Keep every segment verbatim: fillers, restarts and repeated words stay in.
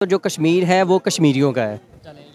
तो जो कश्मीर है वो कश्मीरियों का है,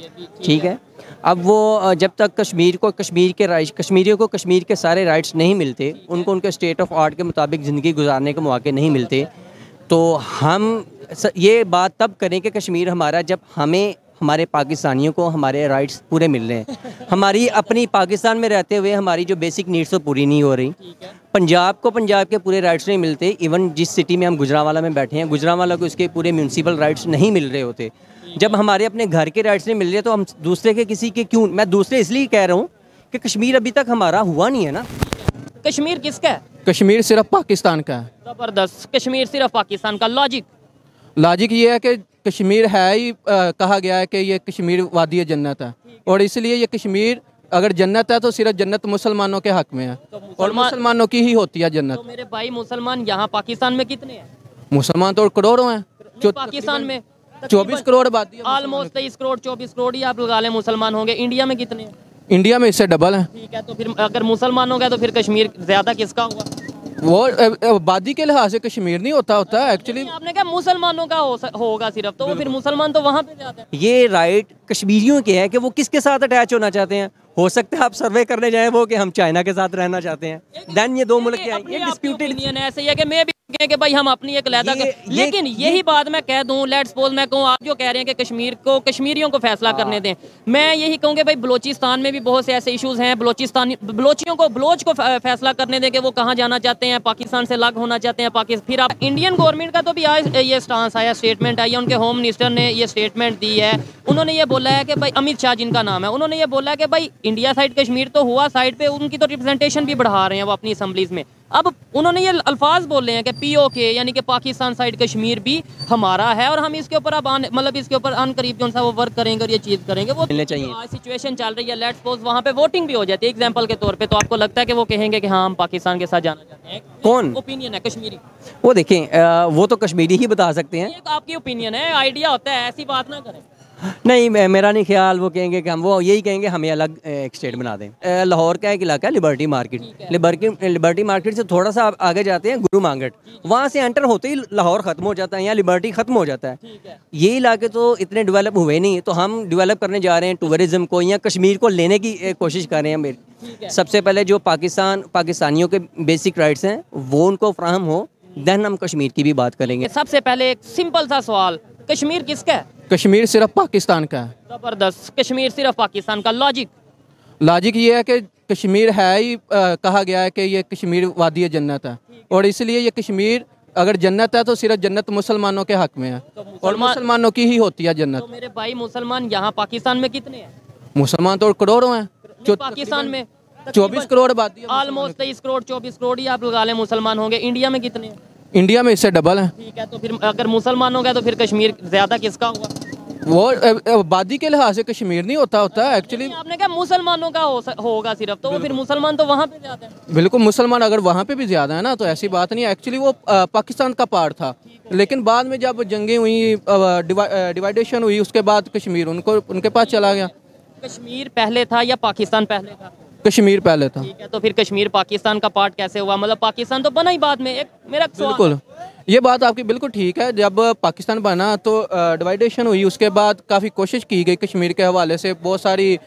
ठीक है। अब वो जब तक कश्मीर को कश्मीर के राइट्स कश्मीरियों को कश्मीर के सारे राइट्स नहीं मिलते, उनको उनके स्टेट ऑफ आर्ट के मुताबिक ज़िंदगी गुजारने के मौके नहीं मिलते, तो हम ये बात तब करें कि कश्मीर हमारा, जब हमें हमारे पाकिस्तानियों को हमारे राइट्स पूरे मिल रहे हैं। हमारी अपनी पाकिस्तान में रहते हुए हमारी जो बेसिक नीड्स तो पूरी नहीं हो रही। पंजाब को पंजाब के पूरे राइट्स नहीं मिलते। इवन जिस सिटी में हम गुजरांवाला में बैठे हैं, गुजरांवाला को इसके पूरे म्यूनसिपल राइट्स नहीं मिल रहे होते। जब हमारे अपने घर के राइट्स नहीं मिल रहे तो हम दूसरे के किसी के क्यों, मैं दूसरे इसलिए कह रहा हूँ कि कश्मीर अभी तक हमारा हुआ नहीं है ना। कश्मीर किसका है? कश्मीर सिर्फ पाकिस्तान का है। ज़बरदस्त। कश्मीर सिर्फ पाकिस्तान का। लॉजिक लॉजिक ये है कि कश्मीर है ही, आ, कहा गया है कि ये कश्मीर वादी जन्नत है, और इसलिए ये कश्मीर अगर जन्नत है तो सिर्फ जन्नत मुसलमानों के हक में है, तो और मुसलमानों की ही होती है जन्नत। तो मेरे भाई मुसलमान यहाँ पाकिस्तान में कितने हैं? मुसलमान तो करोड़ों हैं। पाकिस्तान में चौबीस करोड़ आबादी, ऑलमोस्ट तेईस करोड़ चौबीस करोड़ ही आप लगा लें मुसलमान होंगे। इंडिया में कितने हैं? इंडिया में इससे डबल है। ठीक है, तो फिर अगर मुसलमान हो गया तो फिर कश्मीर ज्यादा किसका हुआ? वो आबादी के लिहाज से कश्मीर नहीं होता होता है एक्चुअली। आपने कहा मुसलमानों का हो, होगा सिर्फ, तो वो फिर मुसलमान तो वहाँ पे जाते हैं। ये राइट कश्मीरियों के है कि वो किसके साथ अटैच होना चाहते हैं। हो सकता है आप सर्वे करने जाएं वो कि हम चाइना के साथ रहना चाहते हैं, देन ये दो मुल्क के ये डिस्प्यूटेड है। ऐसे ही है कि मैं भी कि भाई हम अपनी एक लहदा कर, लेकिन ये, यही बात मैं कह दूं, लेट्स सपोज मैं कहूं, आप जो कह रहे हैं कि कश्मीर को कश्मीरियों को फैसला करने दें, मैं यही कहूँगा भाई बलोचिस्तान में भी बहुत से ऐसे इश्यूज हैं। बलोचिस्तानी बलोचियों को बलोच को फैसला करने दें कि वो कहाँ जाना चाहते हैं, पाकिस्तान से अलग होना चाहते हैं पाकिस्तान। फिर आप इंडियन गवर्नमेंट का तो भी आज ये स्टांस आया, स्टेटमेंट आई है, उनके होम मिनिस्टर ने ये स्टेटमेंट दी है। उन्होंने ये बोला है कि भाई अमित शाह जिनका नाम है, उन्होंने ये बोला है कि भाई इंडिया साइड कश्मीर तो हुआ, साइड पे उनकी तो रिप्रेजेंटेशन भी बढ़ा रहे हैं वो अपनी असम्बलीज में। अब उन्होंने ये अल्फाज बोले हैं कि पीओके यानी कि पाकिस्तान साइड कश्मीर भी हमारा है, और हम इसके ऊपर अब मतलब इसके ऊपर अन करीब कौन सा वो वर्क करेंगे और ये चीज़ करेंगे। वो मिलने चाहिए। आज सिचुएशन चल रही है, लेट्स सपोज वहाँ पे वोटिंग भी हो जाती है एग्जांपल के तौर पे, तो आपको लगता है कि वो कहेंगे कि हाँ हम पाकिस्तान के साथ जाना चाहते हैं? कौन ओपिनियन है कश्मीरी? वो देखें, वो तो कश्मीरी ही बता सकते हैं। एक आपकी ओपिनियन है, आइडिया होता है, ऐसी बात ना करें। नहीं, मेरा नहीं ख्याल वो कहेंगे कि हम, वो यही कहेंगे हमें अलग एक स्टेट बना दें। लाहौर का एक इलाका है liberty market, liberty liberty market से थोड़ा सा आगे जाते हैं गुरु मांगट, वहाँ से एंटर होते ही लाहौर ख़त्म हो जाता है, यहाँ लिबर्टी ख़त्म हो जाता है। ये इलाके तो इतने डेवलप हुए नहीं, तो हम डेवलप करने जा रहे हैं टूरिज़म को, या कश्मीर को लेने की कोशिश कर रहे हैं। मेरी सबसे पहले जो पाकिस्तान पाकिस्तानियों के बेसिक राइट्स हैं वो उनको फ्राहम हो, देन हम कश्मीर की भी बात करेंगे। सबसे पहले एक सिंपल सा सवाल, कश्मीर किसका है? कश्मीर सिर्फ पाकिस्तान का है। ज़बरदस्त। कश्मीर सिर्फ पाकिस्तान का। लॉजिक लॉजिक ये है कि कश्मीर है ही, आ, कहा गया है कि ये कश्मीर वादी जन्नत है, और इसलिए ये कश्मीर अगर जन्नत है तो सिर्फ जन्नत मुसलमानों के हक में है, तो और मुसलमानों की ही होती है जन्नत। तो मेरे भाई मुसलमान यहाँ पाकिस्तान में कितने हैं? मुसलमान तो करोड़ों हैं। पाकिस्तान में चौबीस करोड़ आबादी, ऑलमोस्ट तेईस करोड़ चौबीस करोड़ ही आप लगा लें मुसलमान होंगे। इंडिया में कितने हैं? इंडिया में इससे डबल है। ठीक है, तो फिर अगर मुसलमान हो गया तो फिर कश्मीर ज्यादा किसका हुआ? वो आबादी के लिहाज से कश्मीर नहीं होता होता है एक्चुअली। आपने कहा मुसलमानों का हो, होगा सिर्फ, तो वो फिर मुसलमान तो वहाँ पे ज्यादा है। बिल्कुल, मुसलमान अगर वहाँ पे भी ज्यादा है ना तो ऐसी बात नहीं है। एक्चुअली वो आ, पाकिस्तान का पार्ट था, लेकिन बाद में जब जंगें हुई, डिवाइडेशन हुई, उसके बाद कश्मीर उनको उनके पास चला गया। कश्मीर पहले था या पाकिस्तान पहले था? कश्मीर पहले था। ठीक है, तो फिर कश्मीर पाकिस्तान का पार्ट कैसे हुआ? मतलब पाकिस्तान तो बना ही बाद में। एक मेरा बिल्कुल, ये बात आपकी बिल्कुल ठीक है। जब पाकिस्तान बना तो डिवाइडेशन हुई, उसके बाद काफ़ी कोशिश की गई कश्मीर के हवाले से, बहुत सारी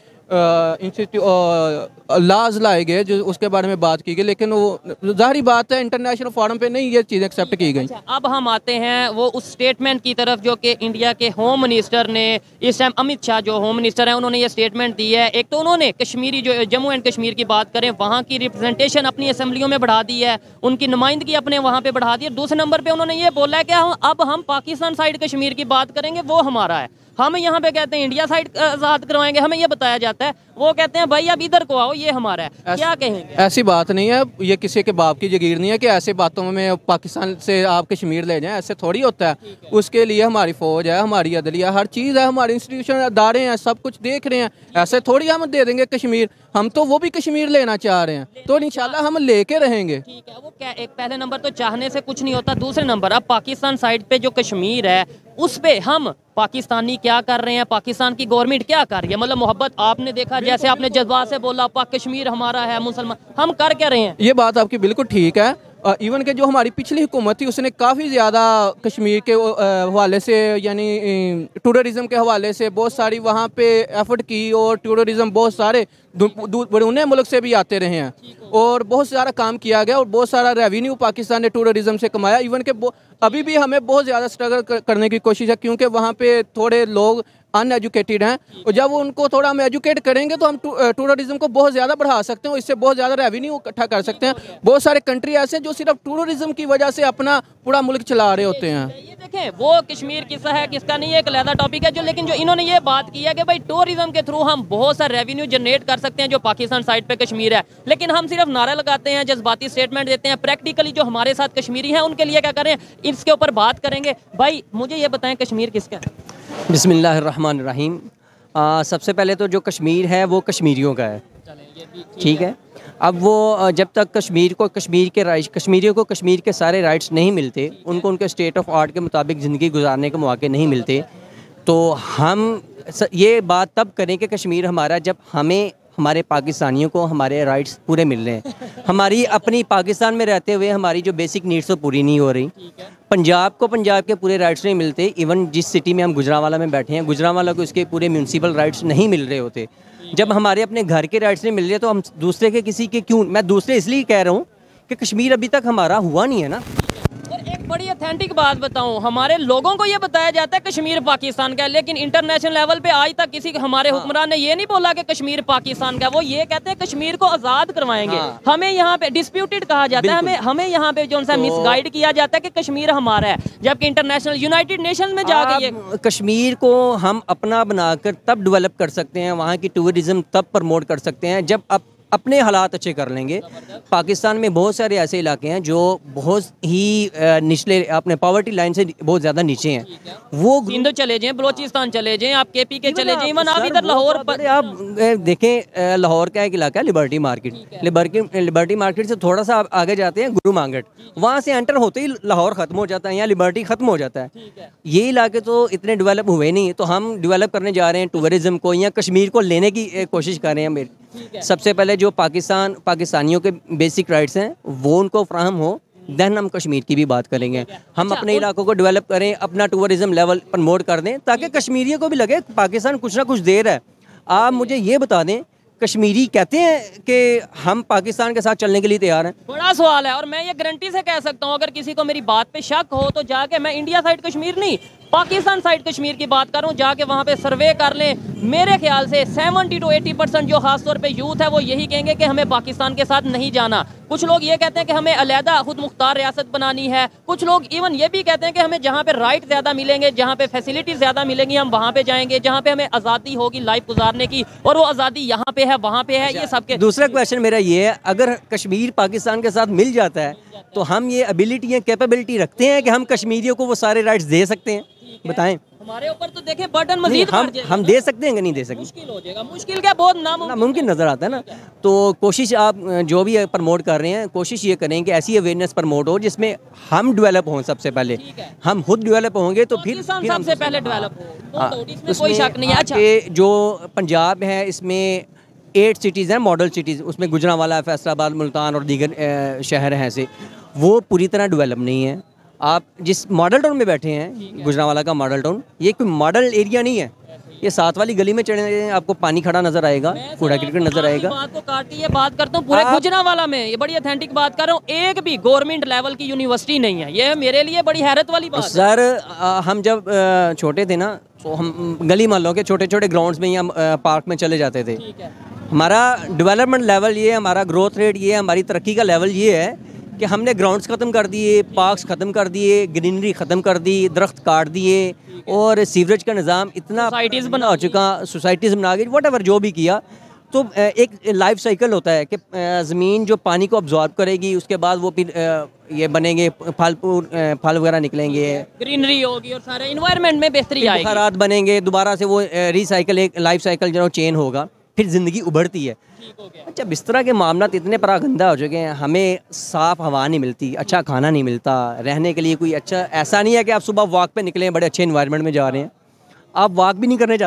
लाज लाए गए जो उसके बारे में बात की गई, लेकिन वो जाहिर बात है इंटरनेशनल फोरम पे नहीं ये चीज़ें एक्सेप्ट की गई। अच्छा, अब हम आते हैं वो उस स्टेटमेंट की तरफ जो कि इंडिया के होम मिनिस्टर ने इस टाइम, अमित शाह जो होम मिनिस्टर हैं, उन्होंने ये स्टेटमेंट दी है। एक तो उन्होंने कश्मीरी जो जम्मू एंड कश्मीर की बात करें, वहाँ की रिप्रेजेंटेशन अपनी असम्बलियों में बढ़ा दी है, उनकी नुमाइंदगी अपने वहाँ पे बढ़ा दी है। दूसरे नंबर पे उन्होंने ये बोला है कि हम अब हम पाकिस्तान साइड कश्मीर की बात करेंगे, वो हमारा है। हम यहाँ पे कहते हैं इंडिया साइड आज़ाद करवाएंगे, हमें ये बताया जाता है, वो कहते हैं भाई अब इधर को आओ, ये हमारा है। क्या कहेंगे? ऐसी बात नहीं है, ये किसी के बाप की जागीर नहीं है कि ऐसे बातों में पाकिस्तान से आप कश्मीर ले जाएं, ऐसे थोड़ी होता है, है। उसके लिए हमारी फौज है, हमारी अदलिया, हर चीज़ है, हमारे इंस्टीट्यूशन अदारे हैं, सब कुछ देख रहे हैं। ऐसे थोड़ी हम दे देंगे कश्मीर, हम तो वो भी कश्मीर लेना चाह रहे हैं, तो इंशाल्लाह हम लेके रहेंगे। ठीक है, वो क्या, एक पहले नंबर तो चाहने से कुछ नहीं होता। दूसरे नंबर अब पाकिस्तान साइड पे जो कश्मीर है उस पे हम पाकिस्तानी क्या कर रहे हैं, पाकिस्तान की गवर्नमेंट क्या कर रही है? मतलब मोहब्बत आपने देखा, जैसे आपने जज्बात से बोला पाक कश्मीर हमारा है, मुसलमान, हम कर क्या रहे हैं? ये बात आपकी बिल्कुल ठीक है, इवन के जो हमारी पिछली हुकूमत थी उसने काफ़ी ज़्यादा कश्मीर के हवाले से यानी टूरिज़म के हवाले से बहुत सारी वहाँ पे एफर्ट की और टूरिज़म बहुत सारे बड़े मुल्क से भी आते रहे हैं और बहुत सारा काम किया गया और बहुत सारा रेवेन्यू पाकिस्तान ने टूरिज़म से कमाया। इवन के अभी भी हमें बहुत ज़्यादा स्ट्रगल करने की कोशिश है क्योंकि वहाँ पे थोड़े लोग अनएजुकेटेड हैं और जब उनको थोड़ा हम एजुकेट करेंगे तो हम टूरिज़म को बहुत ज़्यादा बढ़ा सकते हैं और इससे बहुत ज़्यादा रेवेन्यू इकट्ठा कर सकते हैं। बहुत सारे कंट्री ऐसे हैं जो सिर्फ टूरिज़म की वजह से अपना पूरा मुल्क चला रहे होते हैं। ये देखें वो कश्मीर किसका है किसका नहीं है एक अलग टॉपिक है जो, लेकिन जो इन्होंने ये बात की है कि भाई टूरिज़म के थ्रू हम बहुत सा रेवेन्यू जनरेट कर सकते हैं जो पाकिस्तान साइड पे कश्मीर है, लेकिन हम सिर्फ नारा लगाते हैं, जज्बाती स्टेटमेंट देते हैं। प्रैक्टिकली जो हमारे साथ कश्मीरी हैं उनके लिए क्या करें, इसके ऊपर बात करेंगे। भाई मुझे ये बताएं कश्मीर किसका है? बिस्मिल्लाहिर्रहमानिर्रहीम। आ, सबसे पहले तो जो कश्मीर है वो कश्मीरियों का है, ठीक है। अब वो जब तक कश्मीर को कश्मीर के राइट कश्मीरियों को कश्मीर के सारे राइट्स नहीं मिलते, उनको उनके स्टेट ऑफ आर्ट के मुताबिक ज़िंदगी गुजारने के मौके नहीं मिलते, तो हम ये बात तब करें कि कश्मीर हमारा जब हमें हमारे पाकिस्तानियों को हमारे राइट्स पूरे मिल रहे हैं। हमारी अपनी पाकिस्तान में रहते हुए हमारी जो बेसिक नीड्स तो पूरी नहीं हो रही। पंजाब को पंजाब के पूरे राइट्स नहीं मिलते। इवन जिस सिटी में हम गुजरांवाला में बैठे हैं, गुजरांवाला को इसके पूरे म्यूनसिपल राइट्स नहीं मिल रहे होते। जब हमारे अपने घर के राइट्स नहीं मिल रहे तो हम दूसरे के किसी के क्यों, मैं दूसरे इसलिए कह रहा हूँ कि कश्मीर अभी तक हमारा हुआ नहीं है ना। और एक बड़ी ऑथेंटिक बात बताऊं, हमारे लोगों को ये बताया जाता है कश्मीर पाकिस्तान का है, लेकिन इंटरनेशनल लेवल पे आज तक किसी हमारे हाँ। हुक्मरान ने ये नहीं बोला कि कश्मीर पाकिस्तान का, वो ये कहते हैं कश्मीर को आज़ाद करवाएंगे। हाँ। हमें यहाँ पे डिस्प्यूटेड कहा जाता है, हमें हमें यहाँ पे जो सा तो... मिसगाइड किया जाता है कि कश्मीर हमारा है, जबकि इंटरनेशनल यूनाइटेड नेशन में जाके ये कश्मीर को हम अपना बनाकर तब डेवलप कर सकते हैं, वहाँ की टूरिज्म तब प्रमोट कर सकते हैं जब अब अपने हालात अच्छे कर लेंगे। पाकिस्तान में बहुत सारे ऐसे इलाके हैं जो बहुत ही निचले अपने पॉवर्टी लाइन से बहुत ज़्यादा नीचे हैं। वो सिंध चले जाएं, बलोचिस्तान चले जाएं, आप के पी के चले जाएं, इवन आप इधर लाहौर पर आप देखें, लाहौर का एक इलाका है liberty market. Liberty liberty market से थोड़ा सा आप आगे जाते हैं गुरु मांगट, वहाँ से एंटर होते ही लाहौर ख़त्म हो जाता है, यहाँ लिबर्टी ख़त्म हो जाता है। ये इलाके तो इतने डेवलप हुए नहीं, तो हम डेवलप करने जा रहे हैं टूरिज़म को, या कश्मीर को लेने की कोशिश कर रहे हैं। मेरे सबसे पहले जो पाकिस्तान पाकिस्तानियों के बेसिक राइट्स हैं वो उनको फ्राहम हो, देन हम कश्मीर की भी बात करेंगे। हम अच्छा, अपने इलाकों को डेवलप करें, अपना टूरिज्म लेवल प्रमोट कर दें ताकि कश्मीरियों को भी लगे पाकिस्तान कुछ ना कुछ दे रहा है। आप मुझे ये बता दें, कश्मीरी कहते हैं कि हम पाकिस्तान के साथ चलने के लिए तैयार हैं? बड़ा सवाल है, और मैं ये गारंटी से कह सकता हूँ अगर किसी को मेरी बात पे शक हो तो जाके, मैं इंडिया साइड कश्मीर नहीं पाकिस्तान साइड कश्मीर की बात कर रहा हूँ, जाके वहाँ पे सर्वे कर लें। मेरे ख्याल से सेवेंटी टू एटी परसेंट जो खासतौर पे यूथ है वो यही कहेंगे कि हमें पाकिस्तान के साथ नहीं जाना। कुछ लोग ये कहते हैं कि हमें अलहदा खुद मुख्तार रियासत बनानी है। कुछ लोग इवन ये भी कहते हैं कि हमें जहाँ पे राइट ज़्यादा मिलेंगे, जहाँ पे फैसिलिटी ज़्यादा मिलेंगी, हम वहाँ पे जाएंगे, जहाँ पे हमें आज़ादी होगी लाइफ गुजारने की, और वो आज़ादी यहाँ पे है वहाँ पे है। ये सबके दूसरा क्वेश्चन मेरा ये है, अगर कश्मीर पाकिस्तान के साथ मिल जाता है तो हम ये एबिलिटी या कैपेबिलिटी रखते हैं कि हम कश्मीरियों को वो सारे राइट्स दे सकते हैं? बताएं। हमारे ऊपर तो देखें बटन मजीद हम हम दे सकते हैं कि नहीं दे सकते? मुश्किल हो जाएगा। मुश्किल क्या, बहुत नामुमकिन नज़र आता है ना। तो कोशिश आप जो भी प्रमोट कर रहे हैं, कोशिश ये करें कि ऐसी अवेयरनेस प्रमोट हो जिसमें हम डेवलप हों। सबसे पहले हम खुद डेवलप होंगे तो फिर सबसे पहले डेवलप हो, इसमें कोई शक नहीं है। अच्छा, जो पंजाब है इसमें एट सिटीज़ हैं मॉडल सिटीज़, उसमें गुजरांवाला, फैसलाबाद, मुल्तान और दीगर शहर हैं ऐसे, वो पूरी तरह डेवलप नहीं है। आप जिस मॉडल टाउन में बैठे हैं, गुजरांवाला का मॉडल टाउन, ये कोई मॉडल एरिया नहीं है। ये साथ वाली गली में चढ़े आपको पानी खड़ा नजर आएगा, कूड़ा करकट नजर आएगा। बात को काट ये बात करता हूँ पूरे गुजरांवाला में, ये बड़ी ऑथेंटिक बात कर रहा हूँ, एक भी गवर्नमेंट लेवल की यूनिवर्सिटी नहीं है। ये मेरे लिए बड़ी हैरत वाली बात है। सर हम जब छोटे थे ना, तो हम गली मोहल्लों के छोटे छोटे ग्राउंड्स में या पार्क में चले जाते थे। हमारा डेवलपमेंट लेवल ये है, हमारा ग्रोथ रेट ये है, हमारी तरक्की का लेवल ये है कि हमने ग्राउंड्स ख़त्म कर दिए, पार्क्स ख़त्म कर दिए, ग्रीनरी ख़त्म कर दी, दरख्त काट दिए, और सीवरेज का निज़ाम इतना सोसाइटीज़ बना हो चुका, सोसाइटीज़ बना गई, वट एवर जो भी किया। तो एक लाइफ साइकिल होता है कि ज़मीन जो पानी को अब्जॉर्ब करेगी, उसके बाद वो फिर ये बनेंगे, फल फल वगैरह निकलेंगे, ग्रीनरी होगी और सारे इन्वायरमेंट में बेहतरी आएगी, खैरात बनेंगे, दोबारा से वो रिसाइकिल, एक लाइफ साइकिल जो चेन होगा, फिर ज़िंदगी उभरती है। अच्छा, बिस्तरा के मामला इतने परागंदा हो चुके हैं, हमें साफ़ हवा नहीं मिलती, अच्छा खाना नहीं मिलता, रहने के लिए कोई अच्छा, ऐसा नहीं है कि आप सुबह वॉक पे निकले, बड़े अच्छे इन्वायरमेंट में जा रहे हैं, आप वॉक भी नहीं करने जाते,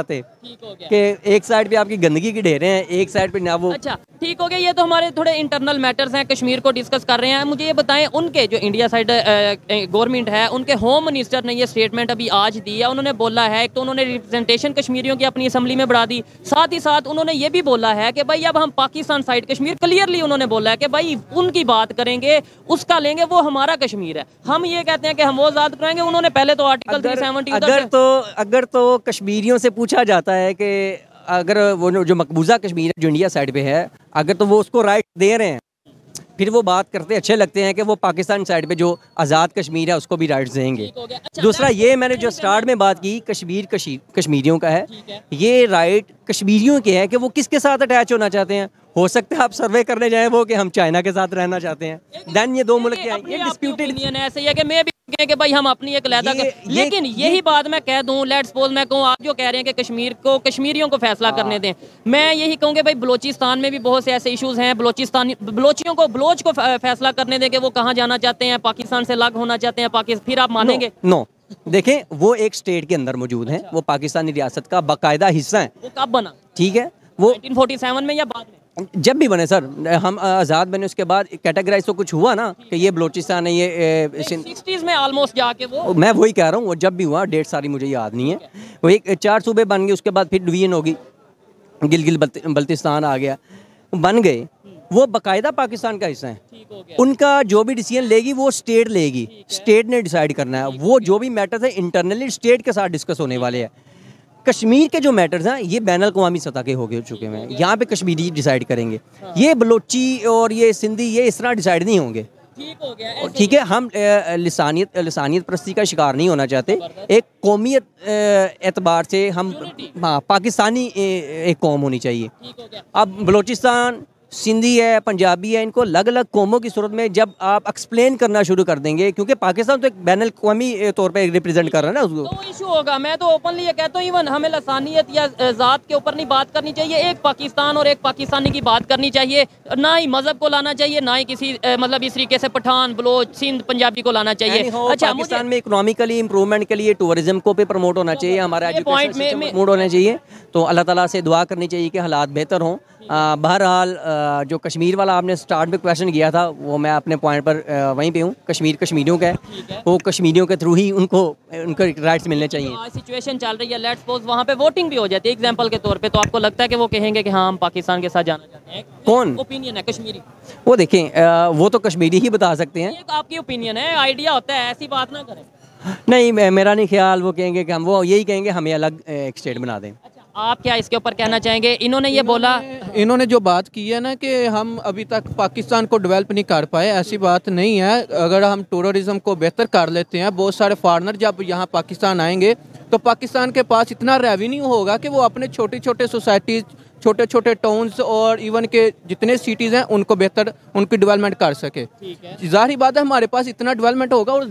ठीक हो गया कि एक साइड पे आपकी गंदगी की ढेरे हैं, एक साइड पे ना वो। अच्छा ठीक हो गया, ये तो हमारे थोड़े इंटरनल मैटर्स हैं, कश्मीर को डिस्कस कर रहे हैं। मुझे ये बताएं, उनके जो इंडिया साइड गवर्नमेंट है, उनके होम मिनिस्टर ने ये स्टेटमेंट अभी आज दी है। उन्होंने बोला है, एक तो उन्होंने रिप्रेजेंटेशन कश्मीरियों की अपनी असम्बली में बढ़ा दी, साथ ही साथ उन्होंने ये भी बोला है कि भाई अब हम पाकिस्तान साइड कश्मीर, क्लियरली उन्होंने बोला है कि भाई उनकी बात करेंगे, उसका लेंगे, वो हमारा कश्मीर है। हम ये कहते हैं कि हम वो आज़ाद कराएंगे। उन्होंने पहले तो आर्टिकल थ्री सेवेंटी अगर तो अगर तो कश्मीरियों से पूछा जाता है कि अगर वो जो मकबूजा कश्मीर है जो इंडिया साइड पे है, अगर तो वो उसको राइट दे रहे हैं, फिर वो बात करते अच्छे लगते हैं कि वो पाकिस्तान साइड पे जो आज़ाद कश्मीर है उसको भी राइट्स देंगे। अच्छा, दूसरा ये मैंने जो स्टार्ट में बात की, कश्मीर कश्मीरियों का है, ये राइट कश्मीरियों के है कि वो किसके साथ अटैच होना चाहते हैं। हो सकता है आप सर्वे करने जाएं वो कि हम चाइना के साथ रहना चाहते हैं, देन ये दो मुल्क के ये डिस्प्यूटेड है। ऐसे ही है कि मैं भी कहें कि भाई हम अपनी एक लहदा ये, कर, लेकिन ये, यही बात मैं कह दूं, लेट्स सपोज मैं कहूं, आप जो कह रहे हैं कि कश्मीर को कश्मीरियों को फैसला करने दें, मैं यही कहूँगी भाई बलोचिस्तान में भी बहुत से ऐसे इश्यूज हैं। बलोचिस्तानी बलोचियों को बलोच को फैसला करने दें कि वो कहाँ जाना चाहते हैं, पाकिस्तान से अलग होना चाहते हैं, पाकिस्तान, फिर आप मानेंगे? नो, देखें वो एक स्टेट के अंदर मौजूद हैं, वो पाकिस्तानी रियासत का बाकायदा हिस्सा है। वो कब बना? ठीक है, वो नाइनटीन फोर्टी सेवन में या बाद में? जब भी बने सर, हम आज़ाद बने उसके बाद कैटेगराइज तो कुछ हुआ ना कि ये बलोचिस्तान है, ये सिक्सटीज़ में ऑलमोस्ट जाके वो, मैं वही कह रहा हूँ, वो जब भी हुआ, डेट सारी मुझे याद नहीं है। वो एक चार सूबे बन गए, उसके बाद फिर डिवीजन होगी, गिलगिल बल्तिस्तान आ गया, बन गए, वो बाकायदा पाकिस्तान का हिस्सा है। उनका जो भी डिसीजन लेगी वो स्टेट लेगी, स्टेट ने डिसाइड करना है। वो जो भी मैटर्स है इंटरनली स्टेट के साथ डिस्कस होने वाले हैं। कश्मीर के जो मैटर्स हैं ये बैन अल-क़वामी सतह के हो गए चुके हैं, यहाँ पे कश्मीरी डिसाइड करेंगे। ये बलोची और ये सिंधी ये इस तरह डिसाइड नहीं होंगे। ठीक हो गया, ठीक है, हम लिसानियत लिसानियत प्रस्ती का शिकार नहीं होना चाहते। एक कौमियत एतबार से हम, हाँ, पाकिस्तानी एक कौम होनी चाहिए। अब बलोचिस्तान, सिंधी है, पंजाबी है, इनको अलग अलग कौमों की सूरत में जब आप एक्सप्लेन करना शुरू कर देंगे, क्योंकि पाकिस्तान तो एक बैन अल-क़वामी तौर पे रिप्रेजेंट कर रहा है ना उसको, तो इशू होगा। मैं तो ओपनली ये कहता हूँ, इवन हमें लसानियत या ज़ात के ऊपर नहीं बात करनी चाहिए, एक पाकिस्तान और एक पाकिस्तानी की बात करनी चाहिए। ना ही मजहब को लाना चाहिए, ना ही किसी मतलब इस तरीके से पठान, बलोच, सिंध, पंजाबी को लाना चाहिए। अच्छा, पाकिस्तान में इकोनॉमिकली इम्प्रूवमेंट के लिए टूरिज्म को भी प्रमोट होना चाहिए, हमारा एजुकेशन सिस्टम प्रमोट होना चाहिए। तो अल्लाह ताला से दुआ करनी चाहिए कि हालात बेहतर हों। बहरहाल जो कश्मीर वाला आपने स्टार्ट में क्वेश्चन किया था, वो मैं अपने पॉइंट पर आ, वहीं पे हूँ। कश्मीर कश्मीरियों का है, वो कश्मीरियों के थ्रू ही उनको उनको राइट्स मिलने चाहिए। सिचुएशन चल रही है, लेट्स सपोज वहाँ पे वोटिंग भी हो जाती है एग्जांपल के तौर पे, तो आपको लगता है कि वो कहेंगे कि हाँ हम पाकिस्तान के साथ जाना चाहते हैं? कौन ओपिनियन है कश्मीरी? वो देखें, वो तो कश्मीरी ही बता सकते हैं। आपकी ओपिनियन है, आइडिया होता है, ऐसी बात ना करें। नहीं, मेरा नहीं ख्याल। वो कहेंगे कि हम, वो यही कहेंगे हमें अलग एक स्टेट बना दें। आप क्या इसके ऊपर कहना चाहेंगे? इन्होंने ये बोला, इन्होंने जो बात की है ना कि हम अभी तक पाकिस्तान को डेवलप नहीं कर पाए, ऐसी बात नहीं है। अगर हम टूरिज्म को बेहतर कर लेते हैं, बहुत सारे फॉरेनर जब यहाँ पाकिस्तान आएंगे तो पाकिस्तान के पास इतना रेवेन्यू होगा कि वो अपने छोटे छोटे सोसाइटीज़, छोटे छोटे टाउन्स और इवन के जितने सिटीज़ हैं उनको बेहतर उनकी डेवलपमेंट कर सके। ज़ाहिर बात है हमारे पास इतना डेवलपमेंट होगा। और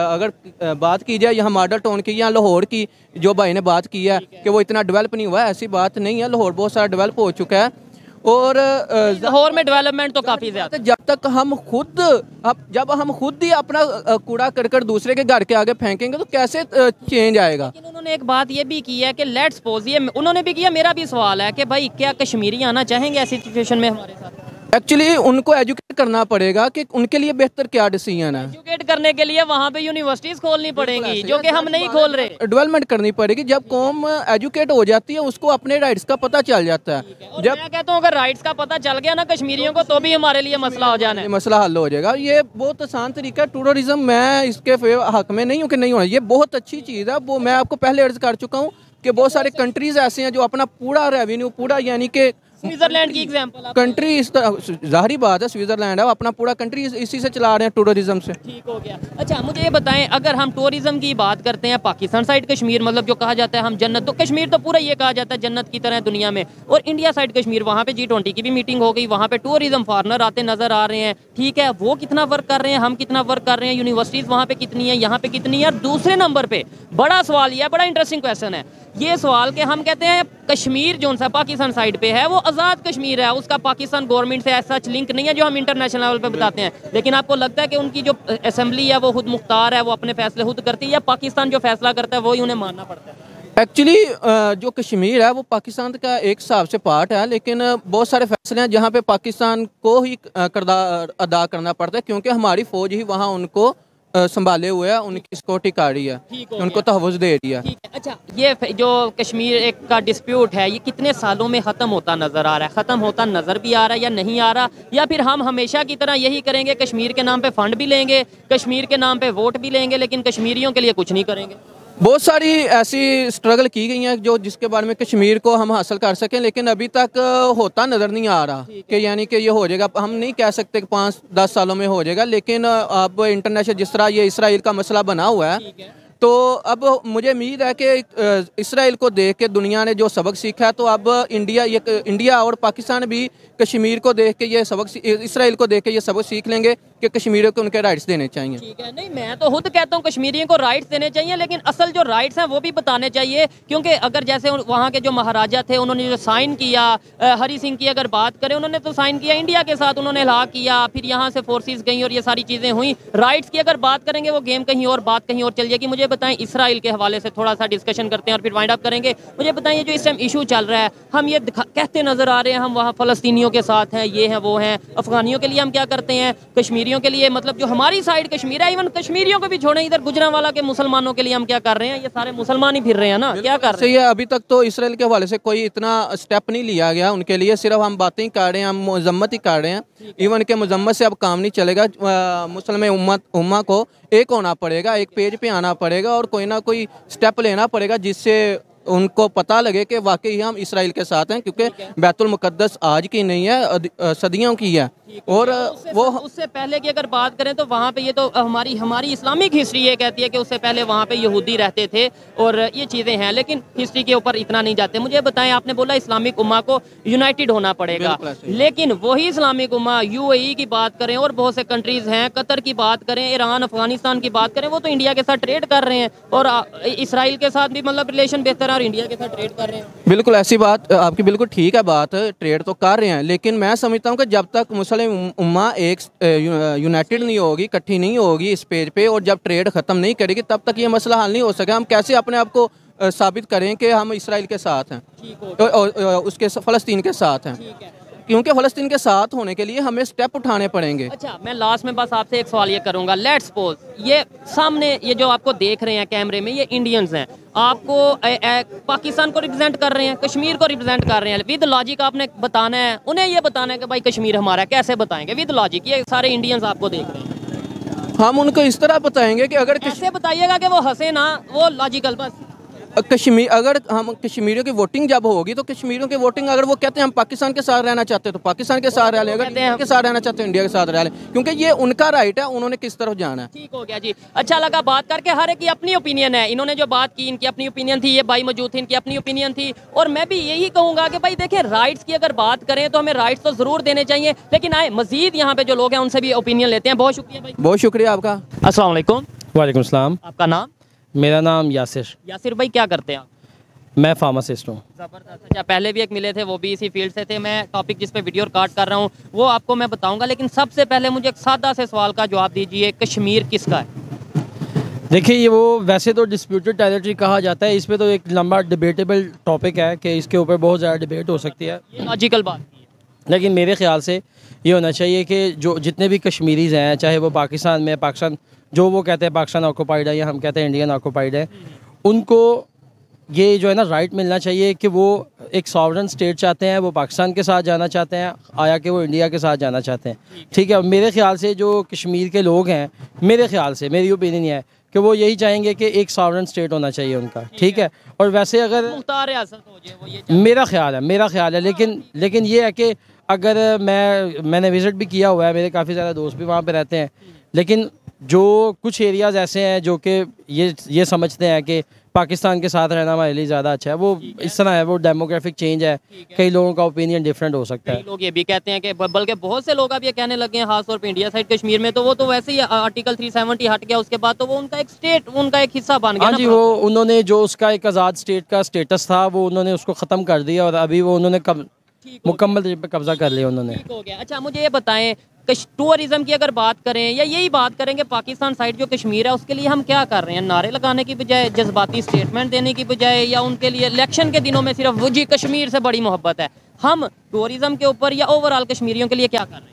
अगर बात की जाए यहाँ मॉडल टाउन की या लाहौर की, जो भाई ने बात की है कि वो इतना डेवलप नहीं हुआ है, ऐसी बात नहीं है। लाहौर बहुत सारा डेवलप हो चुका है। और लाहौर में डेवलपमेंट तो काफ़ी ज़्यादा। जब तक हम खुद अब जब हम खुद ही अपना कूड़ा कर कर दूसरे के घर के आगे फेंकेंगे तो कैसे चेंज आएगा? लेकिन उन्होंने एक बात ये भी की है कि लेट्स सपोज, ये उन्होंने भी किया, मेरा भी सवाल है कि भाई क्या कश्मीरी आना चाहेंगे ऐसी सिचुएशन में हमारे साथ? एक्चुअली उनको एजुकेट करना पड़ेगा कि उनके लिए बेहतर क्या डिसीजन है। एजुकेट करने के लिए वहाँ पे यूनिवर्सिटीज खोलनी पड़ेंगी, जो कि हम नहीं खोल रहे। डेवलपमेंट करनी पड़ेगी। जब कौम एजुकेट हो जाती है उसको अपने राइट्स का पता चल जाता है। जब मैं कहता हूँ अगर राइट्स का पता चल गया ना कश्मीरियों को, तो भी हमारे लिए मसला हो जाना है, मसला हल हो जाएगा। ये बहुत आसान तरीका है टूरिज्म। मैं इसके हक में नहीं हूँ कि नहीं होना, ये बहुत अच्छी चीज़ है। वो मैं आपको पहले अर्ज कर चुका हूँ कि बहुत सारे कंट्रीज ऐसे हैं जो अपना पूरा रेवेन्यू, पूरा यानी कि स्विट्जरलैंड की एग्जांपल कंट्री, इस जाहिर बात है स्विट्जरलैंड है, अपना पूरा कंट्री इसी से चला रहे हैं, टूरिज्म से। ठीक हो गया। अच्छा मुझे ये बताएं, अगर हम टूरिज्म की बात करते हैं, पाकिस्तान साइड कश्मीर मतलब जो कहा जाता है हम जन्नत, तो कश्मीर तो पूरा ये कहा जाता है जन्नत की तरह दुनिया में, और इंडिया साइड कश्मीर, वहाँ पे जी ट्वेंटी की भी मीटिंग हो गई, वहाँ पे टूरिज्म फॉरनर आते नजर आ रहे हैं। ठीक है, वो कितना वर्क कर रहे हैं, हम कितना वर्क कर रहे हैं, यूनिवर्सिटीज़ वहाँ पे कितनी है, यहाँ पे कितनी है। और दूसरे नंबर पे बड़ा सवाल यह है, बड़ा इंटरेस्टिंग क्वेश्चन है ये सवाल कि हम कहते हैं कश्मीर जो सा पाकिस्तान साइड पे है वो आज़ाद कश्मीर है, उसका पाकिस्तान गवर्नमेंट से ऐसा लिंक नहीं है जो हम इंटरनेशनल लेवल पे बताते हैं। लेकिन आपको लगता है कि उनकी जो असेंबली है वो खुद मुख्तार है, वो अपने फैसले खुद करती है, या पाकिस्तान जो फैसला करता है वही उन्हें मानना पड़ता है? एक्चुअली जो कश्मीर है वो पाकिस्तान का एक हिसाब से पार्ट है, लेकिन बहुत सारे फैसले हैं जहाँ पे पाकिस्तान को ही किरदार अदा करना पड़ता है, क्योंकि हमारी फ़ौज ही वहाँ उनको संभाले हुए है, उनकी सिक्योरिटी कर रही है, उनको तहफ़्फ़ुज़ दे रही है। अच्छा, ये जो कश्मीर एक का डिस्प्यूट है ये कितने सालों में ख़त्म होता नज़र आ रहा है? ख़त्म होता नज़र भी आ रहा है या नहीं आ रहा, या फिर हम हमेशा की तरह यही करेंगे, कश्मीर के नाम पे फ़ंड भी लेंगे, कश्मीर के नाम पे वोट भी लेंगे, लेकिन कश्मीरियों के लिए कुछ नहीं करेंगे? बहुत सारी ऐसी स्ट्रगल की गई हैं जो जिसके बारे में कश्मीर को हम हासिल कर सकें, लेकिन अभी तक होता नज़र नहीं आ रहा कि यानी कि ये हो जाएगा। हम नहीं कह सकते कि पाँच दस सालों में हो जाएगा, लेकिन अब इंटरनेशनल जिस तरह ये इसराइल का मसला बना हुआ है, तो अब मुझे उम्मीद है कि इसराइल को देख के दुनिया ने जो सबक सीखा है, तो अब इंडिया ये इंडिया और पाकिस्तान भी कश्मीर को देख के ये सबक, इसराइल को देख के ये सबक सीख लेंगे कि कश्मीरियों को उनके राइट्स देने चाहिए। ठीक है, नहीं मैं तो खुद कहता हूँ कश्मीरियों को राइट्स देने चाहिए, लेकिन असल जो राइट्स हैं वो भी बताने चाहिए, क्योंकि अगर जैसे वहाँ के जो महाराजा थे उन्होंने जो साइन किया, हरी सिंह की अगर बात करें, उन्होंने तो साइन किया इंडिया के साथ, उन्होंने इलाहा किया, फिर यहाँ से फोर्सेस गई और ये सारी चीज़ें हुई। राइट्स की अगर बात करेंगे वो गेम कहीं और, बात कहीं और चल जाएगी। मुझे बताएं, इसराइल के हवाले से थोड़ा सा डिस्कशन करते हैं और फिर वाइंड अप करेंगे। मुझे बताएं, ये जो इस टाइम इशू चल रहा है, हम ये कहते नज़र आ रहे हैं हम वहाँ फ़लस्तीनियों के साथ हैं, ये हैं वो हैं, अफगानियों के लिए हम क्या करते हैं, कश्मीरियों के लिए, मतलब जो हमारी साइड कश्मीर है, इवन कश्मीरियों को भी छोड़ें, इधर गुजरांवाला के मुसलमानों के लिए हम क्या कर रहे हैं? ये सारे मुसलमान ही फिर रहे हैं ना, क्या कर रहे हैं? है अभी तक तो इसराइल के हवाले से कोई इतना स्टेप नहीं लिया गया उनके लिए, सिर्फ हम बातें ही कर रहे हैं, हम मजम्मत ही कर रहे हैं। इवन के मजम्मत से अब काम नहीं चलेगा, मुसलमान उम्मत उम्मा को एक होना पड़ेगा, एक पेज पे आना पड़ेगा और कोई ना कोई स्टेप लेना पड़ेगा जिससे उनको पता लगे कि वाकई हम इसराइल के साथ हैं, क्योंकि बैतुल मुकद्दस आज की नहीं है, सदियों की है। और उससे वो उससे पहले की अगर बात करें तो वहाँ पे ये तो हमारी हमारी इस्लामिक हिस्ट्री ये कहती है कि उससे पहले वहाँ पे यहूदी रहते थे और ये चीज़ें हैं, लेकिन हिस्ट्री के ऊपर इतना नहीं जाते। मुझे बताएं, आपने बोला इस्लामिक उम्मा को यूनाइटेड होना पड़ेगा, लेकिन वही इस्लामिक उम्मा यूएई की बात करें और बहुत से कंट्रीज़ हैं, कतर की बात करें, ईरान अफगानिस्तान की बात करें, वो तो इंडिया के साथ ट्रेड कर रहे हैं और इसराइल के साथ भी मतलब रिलेशन बेहतर है और इंडिया के साथ ट्रेड कर रहे हैं। बिल्कुल ऐसी बात आपकी बिल्कुल ठीक है, बात ट्रेड तो कर रहे हैं, लेकिन मैं समझता हूँ कि जब तक मुस्लिम उम्मा एक यूनाइटेड नहीं होगी, इकट्ठी नहीं होगी इस पेज पे, और जब ट्रेड ख़त्म नहीं करेगी, तब तक ये मसला हल नहीं हो सकेगा। हम कैसे अपने आप को साबित करें कि हम इसराइल के साथ हैं, उसके फ़लस्तीन के साथ हैं, क्योंकि फ़लस्तीन के साथ होने के लिए हमें स्टेप उठाने पड़ेंगे। अच्छा, मैं लास्ट में बस आपसे एक सवाल ये करूंगा, लेट्स सपोज ये सामने ये जो आपको देख रहे हैं कैमरे में, ये इंडियंस हैं, आपको ए, ए, पाकिस्तान को रिप्रेजेंट कर रहे हैं, कश्मीर को रिप्रेजेंट कर रहे हैं, विद लॉजिक आपने बताना है, उन्हें ये बताना है कि भाई कश्मीर हमारा है, कैसे बताएंगे विद लॉजिक? ये सारे इंडियंस आपको देख रहे हैं, हम उनको इस तरह बताएंगे कि अगर कैसे बताइएगा कि वो हंसे ना, वो लॉजिकल बस कश्मीर, अगर हम कश्मीरियों की वोटिंग जब होगी तो कश्मीरियों की वोटिंग, अगर वो कहते हैं हम पाकिस्तान के साथ रहना चाहते हैं तो पाकिस्तान के साथ रह लें, अगर इंडिया के साथ रहना चाहते हैं इंडिया के साथ रह लें, क्योंकि ये उनका राइट है, उन्होंने किस तरफ जाना है। ठीक हो गया जी, अच्छा लगा बात करके। हर एक की अपनी ओपिनियन है, इन्होंने जो बात की इनकी अपनी ओपिनियन थी, ये भाई मौजूद थे इनकी अपनी ओपिनियन थी, और मैं भी यही कहूँगा कि भाई देखिए, राइट्स की अगर बात करें तो हमें राइट्स तो ज़रूर देने चाहिए, लेकिन आए मजीद यहाँ पे जो लोग हैं उनसे भी ओपिनियन लेते हैं। बहुत शुक्रिया भाई, बहुत शुक्रिया आपका। अस्सलाम वालेकुम। वालेकुम सलाम। आपका नाम? मेरा नाम यासिर। यासिर भाई, क्या करते हैं आप? मैं फार्मासिस्ट हूँ। ज़बरदस्त। अच्छा, पहले भी एक मिले थे, वो भी इसी फील्ड से थे। मैं टॉपिक जिस पे वीडियो रिकॉर्ड कर रहा हूँ वो आपको मैं बताऊंगा, लेकिन सबसे पहले मुझे एक सादा से सवाल का जवाब दीजिए, कश्मीर किसका है? देखिए, ये वो वैसे तो डिस्प्यूटेड टेरिटरी कहा जाता है, इस पर तो एक लंबा डिबेटेबल टॉपिक है कि इसके ऊपर बहुत ज़्यादा डिबेट हो सकती है, ये लॉजिकल बात है, लेकिन मेरे ख्याल से ये होना चाहिए कि जो जितने भी कश्मीरीज़ हैं, चाहे वो पाकिस्तान में, पाकिस्तान जो वो कहते हैं पाकिस्तान ऑक्यूपाइड है या हम कहते हैं इंडियन ऑक्यूपाइड है, उनको ये जो है ना राइट मिलना चाहिए कि वो एक सॉवरन स्टेट चाहते हैं, वो पाकिस्तान के साथ जाना चाहते हैं आया कि वो इंडिया के साथ जाना चाहते हैं। ठीक है, मेरे ख्याल से जो कश्मीर के लोग हैं, मेरे ख्याल से, मेरी ओपिनियन है कि वो यही चाहेंगे कि एक सॉवरन स्टेट होना चाहिए उनका। ठीक है, और वैसे अगर मुख्तार रियासत हो जाए वो, ये मेरा ख्याल है मेरा ख्याल है लेकिन लेकिन ये है कि अगर मैं मैंने विज़िट भी किया हुआ है, मेरे काफ़ी ज़्यादा दोस्त भी वहाँ पे रहते हैं, लेकिन जो कुछ एरियाज़ ऐसे हैं जो कि ये ये समझते हैं कि पाकिस्तान के साथ रहना हमारे लिए ज़्यादा अच्छा है, वो इस तरह है, वो डेमोग्राफिक चेंज है, कई लोगों का ओपिनियन डिफरेंट हो सकता है। लोग ये भी कहते हैं कि बल्कि बहुत से लोग अब ये कहने लगे हैं, खासतौर पे इंडिया साइड कश्मीर में, तो वो तो वैसे ही आर्टिकल तीन सौ सत्तर हट गया, उसके बाद तो वो उनका एक स्टेट, उनका एक हिस्सा बन गया। हाँ जी, वो उन्होंने जो उसका एक आज़ाद स्टेट का स्टेटस था वो उन्होंने उसको ख़त्म कर दिया और अभी वो उन्होंने कब मुकम्मल तरीके पर कब्जा कर लिया उन्होंने। ठीक हो गया। अच्छा, मुझे ये बताएं, टूरिज्म की अगर बात करें या यही बात करें कि पाकिस्तान साइड जो कश्मीर है उसके लिए हम क्या कर रहे हैं, नारे लगाने की बजाय, जज्बाती स्टेटमेंट देने की बजाय, या उनके लिए इलेक्शन के दिनों में सिर्फ वो जी कश्मीर से बड़ी मोहब्बत है, हम टूरिज्म के ऊपर या ओवरऑल कश्मीरियों के लिए क्या कर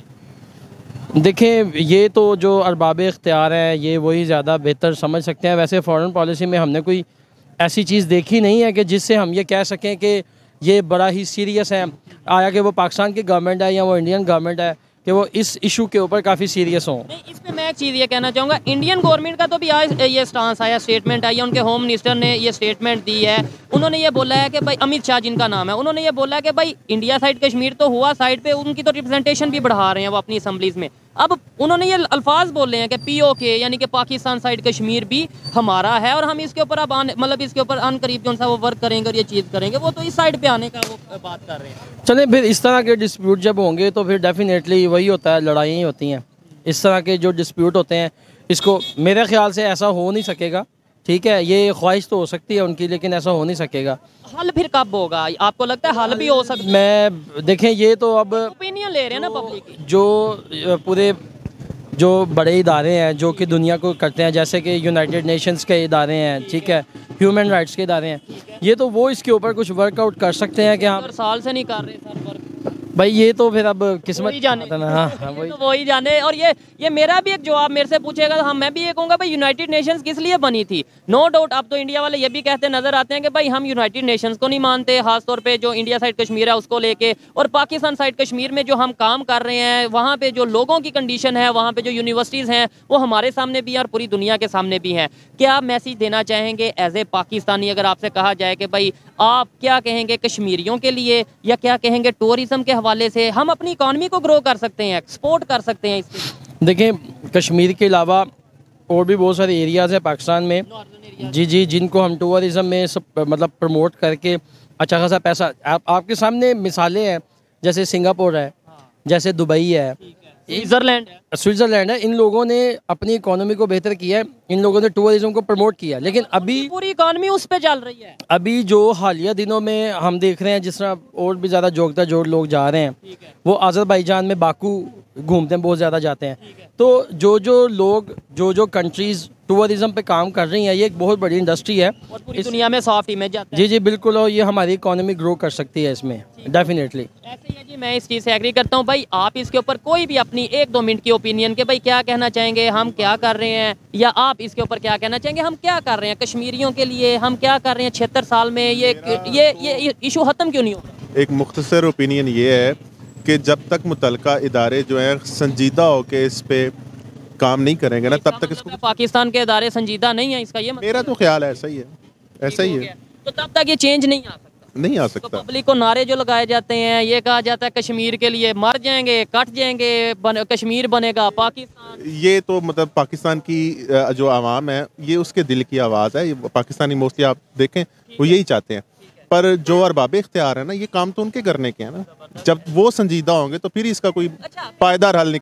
रहे हैं? देखें, ये तो जो अरबाब इख्तियार हैं ये वही ज़्यादा बेहतर समझ सकते हैं। वैसे फ़ॉरेन पॉलिसी में हमने कोई ऐसी चीज़ देखी नहीं है कि जिससे हम ये कह सकें कि ये बड़ा ही सीरियस है, आया कि वो पाकिस्तान की गवर्नमेंट है या वो इंडियन गवर्नमेंट है कि वो इस इशू के ऊपर काफ़ी सीरियस हों। नहीं, इस पे मैं एक चीज़ ये कहना चाहूँगा, इंडियन गवर्नमेंट का तो भी आज ये स्टांस आया, स्टेटमेंट आई है, उनके होम मिनिस्टर ने ये स्टेटमेंट दी है। उन्होंने ये बोला है कि भाई, अमित शाह जिनका नाम है, उन्होंने ये बोला है कि भाई इंडिया साइड कश्मीर तो हुआ, साइड पे उनकी तो रिप्रेजेंटेशन भी बढ़ा रहे हैं वो अपनी असम्बलीज में। अब उन्होंने ये अल्फाज बोले हैं कि पीओके यानी कि पाकिस्तान साइड कश्मीर भी हमारा है और हम इसके ऊपर अब आने मतलब इसके ऊपर अन करीब जो सा वो वर्क करेंगे और ये चीज़ करेंगे, वो तो इस साइड पे आने का वो बात कर रहे हैं। चलें, फिर इस तरह के डिस्प्यूट जब होंगे तो फिर डेफिनेटली वही होता है, लड़ाइयाँ ही होती हैं। इस तरह के जो डिस्प्यूट होते हैं, इसको मेरे ख्याल से ऐसा हो नहीं सकेगा। ठीक है, ये ख्वाहिश तो हो सकती है उनकी, लेकिन ऐसा हो नहीं सकेगा। हल फिर कब होगा, आपको लगता है हल भी हो सकता है? मैं देखें, ये तो अब ओपिनियन ले रहे हैं ना पब्लिक की। जो पूरे जो बड़े इदारे हैं जो कि दुनिया को करते हैं, जैसे कि यूनाइटेड नेशंस के इदारे हैं, ठीक है, ह्यूमन राइट्स के इदारे हैं, ये तो वो इसके ऊपर कुछ वर्कआउट कर सकते हैं कि हाँ साल से नहीं कर रहे सर वर्क। भाई, ये तो फिर अब किस्मत वही जाने ना। हाँ, हाँ, वही तो वही जाने। और ये ये मेरा भी एक जवाब मेरे से पूछेगा तो हम मैं भी ये कहूँगा भाई, यूनाइटेड नेशंस किस लिए बनी थी? नो डाउट अब तो इंडिया वाले ये भी कहते नजर आते हैं कि भाई हम यूनाइटेड नेशंस को नहीं मानते, खासतौर पे जो इंडिया साइड कश्मीर है उसको लेके, और पाकिस्तान साइड कश्मीर में जो हम काम कर रहे हैं वहाँ पे जो लोगों की कंडीशन है, वहाँ पे जो यूनिवर्सिटीज़ हैं वो हमारे सामने भी हैं और पूरी दुनिया के सामने भी हैं। क्या मैसेज देना चाहेंगे एज ए पाकिस्तानी, अगर आपसे कहा जाए कि भाई आप क्या कहेंगे कश्मीरियों के लिए, या क्या कहेंगे टूरिज्म के हवाले से हम अपनी इकॉनमी को ग्रो कर सकते हैं, एक्सपोर्ट कर सकते हैं इसके? देखें, कश्मीर के अलावा और भी बहुत सारे एरियाज़ हैं पाकिस्तान में, जी जी जिनको हम टूरिज़म में सब मतलब प्रमोट करके अच्छा खासा पैसा, आप आपके सामने मिसालें हैं, जैसे सिंगापुर है, जैसे दुबई है, स्विट्ज़रलैंड है, स्विट्ज़रलैंड है। इन लोगों ने अपनी इकोनॉमी को बेहतर किया है, इन लोगों ने टूरिज्म को प्रमोट किया। लेकिन अभी पूरी इकॉनमी उस पे चल रही है। अभी जो हालिया दिनों में हम देख रहे हैं, जिस तरह और भी ज़्यादा जोड़ता जोड़ लोग जा रहे हैं, वो आज़रबाईजान में बाकू घूमते हैं, बहुत ज़्यादा जाते हैं। तो जो जो लोग जो जो कंट्रीज़ टूरिज्म पे काम कर रही हैं, ये एक बहुत बड़ी इंडस्ट्री है और पूरी दुनिया में सॉफ्ट इमेज जाता है। जी जी बिल्कुल, और ये हमारी इकोनॉमी ग्रो कर सकती है इसमें डेफिनेटली। ऐसे ही है जी, मैं इस चीज़ से एग्री करता हूँ। भाई आप इसके ऊपर कोई भी अपनी एक दो मिनट की ओपिनियन के भाई क्या कहना चाहेंगे, हम क्या कर रहे हैं, या आप इसके ऊपर क्या कहना चाहेंगे, हम क्या कर रहे हैं कश्मीरियों के लिए, हम क्या कर रहे हैं छिहत्तर साल में, ये ये ये इशू ख़त्म क्यों नहीं हो रहा? एक मुख्तसर ओपिनियन ये है कि जब तक मुतलका इदारे जो हैं संजीदा होकर इस पे काम नहीं करेंगे ना, तब तक इसको, पाकिस्तान के इदारे संजीदा नहीं है, इसका ये मतलब मेरा तो ख्याल है ऐसा ही है, ऐसा ही है, तो तब तक ये चेंज नहीं आ सकता। नहीं आ तो सकता। पब्लिक को नारे जो लगाए जाते हैं, ये कहा जाता है कश्मीर के लिए मर जाएंगे, कट जाएंगे, बन, कश्मीर बनेगा पाकिस्तान। ये तो मतलब पाकिस्तान की जो आवाम है, ये उसके दिल की आवाज़ है। ये पाकिस्तानी मोस्टली आप देखें वो यही चाहते हैं, पर जो अरबाब इख्तियार है ना, ये काम तो उनके करने के हैं ना। जब वो संजीदा होंगे तो फिर इसका कोई पायदार हल